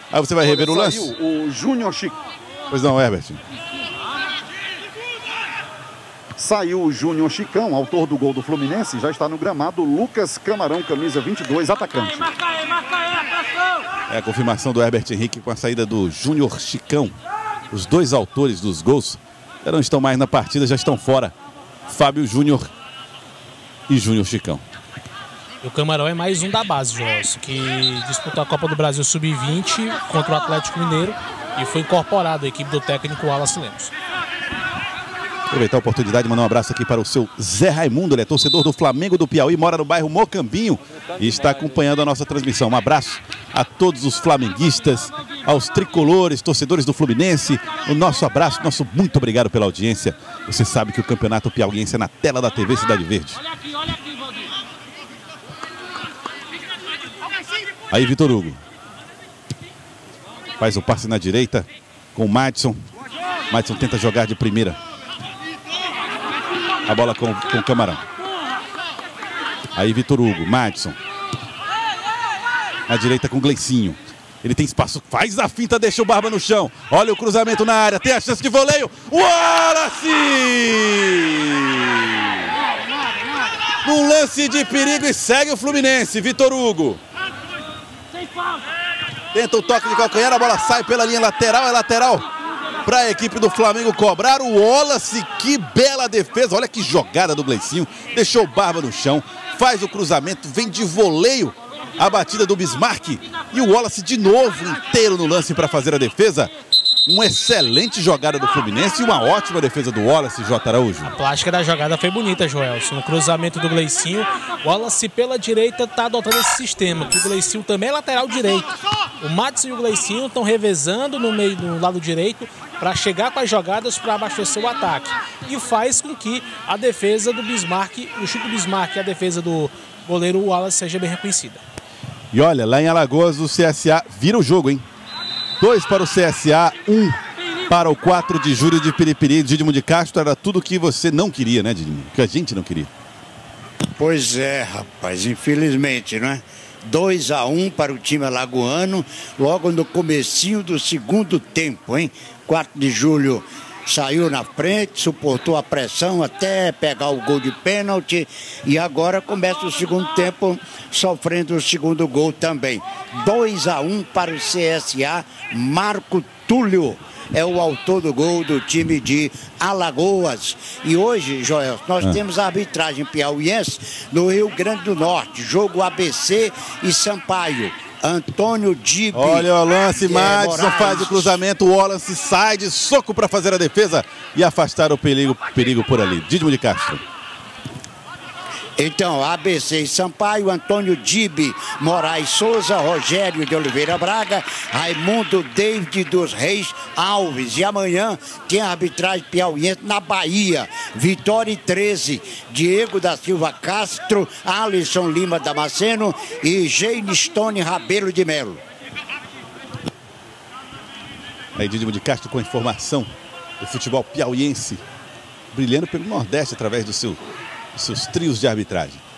Aí você vai rever o lance. O Júnior Chicão. Pois não, Herbert. Saiu o Júnior Chicão, autor do gol do Fluminense, já está no gramado. Lucas Camarão, camisa 22, atacante. É a confirmação do Herbert Henrique com a saída do Júnior Chicão. Os dois autores dos gols já não estão mais na partida, já estão fora. Fábio Júnior e Júnior Chicão. E o Camarão é mais um da base, Joelson, que disputou a Copa do Brasil Sub-20 contra o Atlético Mineiro e foi incorporado à equipe do técnico Wallace Lemos. Aproveitar a oportunidade de mandar um abraço aqui para o seu Zé Raimundo. Ele é torcedor do Flamengo do Piauí, mora no bairro Mocambinho e está acompanhando a nossa transmissão. Um abraço a todos os flamenguistas, aos tricolores, torcedores do Fluminense. O nosso abraço, nosso muito obrigado pela audiência. Você sabe que o Campeonato Piauiense é na tela da TV Cidade Verde. Aí Vitor Hugo faz o passe na direita com o Madison. Madison tenta jogar de primeira. A bola com o Camarão. Aí Vitor Hugo, Madison. Na direita com o Gleicinho. Ele tem espaço, faz a finta, deixa o Barba no chão. Olha o cruzamento na área, tem a chance de voleio. Wallace! Num lance de perigo e segue o Fluminense, Vitor Hugo. Tenta o toque de calcanhar, a bola sai pela linha lateral, é lateral para a equipe do Flamengo cobrar. O Wallace, que bela defesa, olha que jogada do Gleicinho, deixou o Barba no chão, faz o cruzamento, vem de voleio a batida do Bismarck e o Wallace de novo inteiro no lance para fazer a defesa. Uma excelente jogada do Fluminense e uma ótima defesa do Wallace, J. Araújo. A plástica da jogada foi bonita, Joelson. No cruzamento do Gleicinho, o Wallace pela direita está adotando esse sistema, que o Gleicinho também é lateral direito. O Madison e o Gleicinho estão revezando no meio do lado direito para chegar com as jogadas para abastecer o ataque. E faz com que a defesa do Bismarck, o chute do Bismarck e a defesa do goleiro Wallace seja bem reconhecida. E olha, lá em Alagoas o CSA vira o jogo, hein? 2 para o CSA, 1 para o 4 de julho de Piripiri. Dídimo de Castro, era tudo que você não queria, né, Dídimo? Que a gente não queria. Pois é, rapaz, infelizmente, não é? 2-1 para o time alagoano, logo no comecinho do segundo tempo, hein? 4 de julho saiu na frente, suportou a pressão até pegar o gol de pênalti e agora começa o segundo tempo sofrendo o segundo gol também. 2-1 para o CSA, Marco Túlio é o autor do gol do time de Alagoas. E hoje, Joel, nós temos a arbitragem piauiense no Rio Grande do Norte, jogo ABC e Sampaio. Antônio Dibi. Olha o lance, Madison faz o cruzamento, o Wallace sai de soco para fazer a defesa e afastar o perigo por ali. Dídimo de Castro. Então, ABC e Sampaio, Antônio Dibi, Moraes Souza, Rogério de Oliveira Braga, Raimundo David dos Reis Alves. E amanhã tem a arbitragem piauiense na Bahia. Vitória 13, Diego da Silva Castro, Alisson Lima Damasceno e Jane Stone Rabelo de Melo. Aí Dídimo de Castro com a informação do futebol piauiense, brilhando pelo Nordeste através dos seus trios de arbitragem.